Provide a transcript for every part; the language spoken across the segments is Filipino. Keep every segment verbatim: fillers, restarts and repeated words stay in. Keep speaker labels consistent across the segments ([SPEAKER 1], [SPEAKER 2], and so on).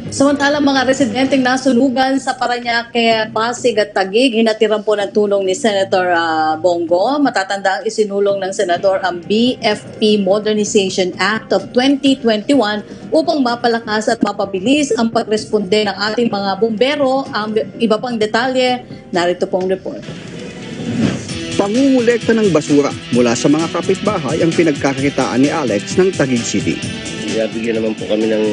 [SPEAKER 1] Samantalang mga residenteng nasunugan sa Parañaque, Pasig at Taguig, hinatiran po ng tulong ni Senator uh, Bongo. Matatanda ang isinulong ng Senador ang B F P Modernization Act of twenty twenty-one upang mapalakas at mapabilis ang pagresponde ng ating mga bumbero. Ang iba pang detalye, narito pong report.
[SPEAKER 2] Pangungulekta ng basura mula sa mga kapitbahay ang pinagkakakitaan ni Alex ng Taguig City.
[SPEAKER 3] Bigyan naman po kami ng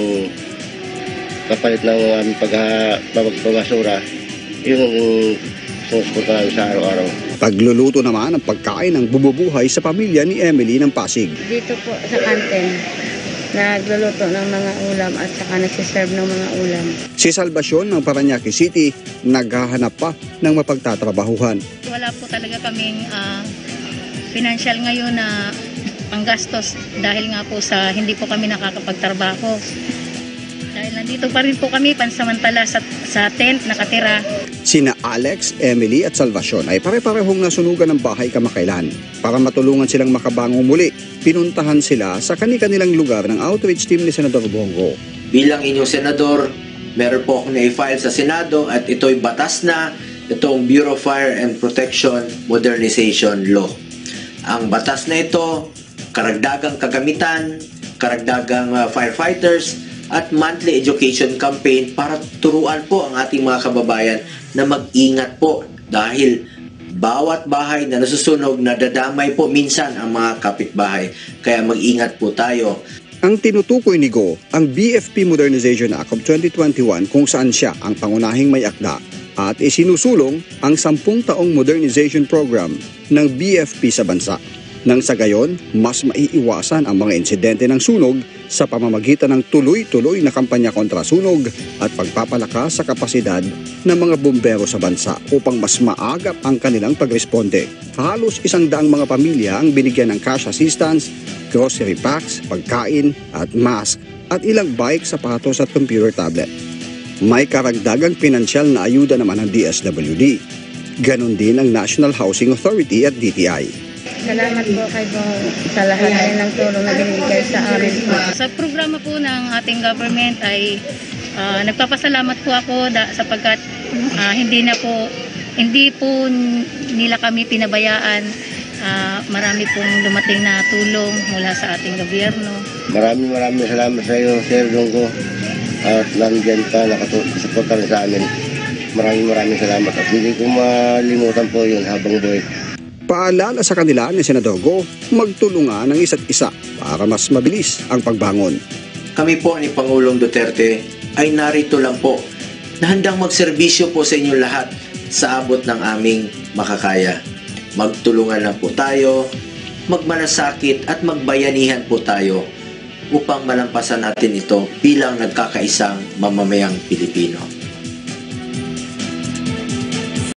[SPEAKER 3] kapalit ng aming pagbabasura, yung sinusuporta namin sa araw-araw.
[SPEAKER 2] Pagluluto naman ang pagkain ng bumubuhay sa pamilya ni Emily ng Pasig.
[SPEAKER 4] Dito po sa kantin, nagluluto ng mga ulam at saka nagsiserve ng mga ulam.
[SPEAKER 2] Si Salvacion ng Parañaque City, naghahanap pa ng mapagtatrabahuhan.
[SPEAKER 5] Wala po talaga kaming uh, financial ngayon na panggastos dahil nga po sa hindi po kami nakakapagtrabaho. Dahil nandito pa rin po kami pansamantala sa, sa tent nakatira.
[SPEAKER 2] Sina Alex, Emily at Salvacion ay pare-parehong nasunugan ng bahay kamakailan. Para matulungan silang makabangong muli, pinuntahan sila sa kani-kanilang lugar ng outreach team ni Senador Bongo.
[SPEAKER 6] Bilang inyong senador, meron po akong na-file sa Senado at ito'y batas na, itong Bureau of Fire and Protection Modernization Law. Ang batas na ito, karagdagang kagamitan, karagdagang uh, firefighters, at monthly education campaign para turuan po ang ating mga kababayan na mag-ingat po dahil bawat bahay na nasusunog, nadadamay po minsan ang mga kapitbahay. Kaya mag-ingat po tayo.
[SPEAKER 2] Ang tinutukoy ni Go, ang B F P Modernization Act of twenty twenty-one kung saan siya ang pangunahing may akda at isinusulong ang sampung taong modernization program ng B F P sa bansa. Nang sa gayon, mas maiiwasan ang mga insidente ng sunog sa pamamagitan ng tuloy-tuloy na kampanya kontra sunog at pagpapalakas sa kapasidad ng mga bumbero sa bansa upang mas maagap ang kanilang pagresponde. Halos isang daang mga pamilya ang binigyan ng cash assistance, grocery packs, pagkain at mask at ilang bike, sapatos at computer tablet. May karagdagang pinansyal na ayuda naman ng D S W D. Ganon din ang National Housing Authority at D T I.
[SPEAKER 4] Salamat po kay Bong sa lahat ng tulong na binibigay sa amin po.
[SPEAKER 5] Sa programa po ng ating government ay uh, nagpapasalamat po ako da, sapagkat uh, hindi na po hindi po nila kami pinabayaan. Uh, marami pong dumating na tulong mula sa ating gobyerno.
[SPEAKER 3] Maraming maraming salamat sa iyo, Sir Bongo. At nandiyan ka, nakasuporta rin sa amin. Maraming maraming salamat at hindi ko malimutan po yun habang buhay.
[SPEAKER 2] Paalala sa kanila ni Senador Go, magtulungan ng isa't isa para mas mabilis ang pagbangon.
[SPEAKER 6] Kami po ni Pangulong Duterte ay narito lang po na handang magserbisyo po sa inyong lahat sa abot ng aming makakaya. Magtulungan lang po tayo, magmalasakit at magbayanihan po tayo upang malampasan natin ito bilang nagkakaisang mamamayang Pilipino.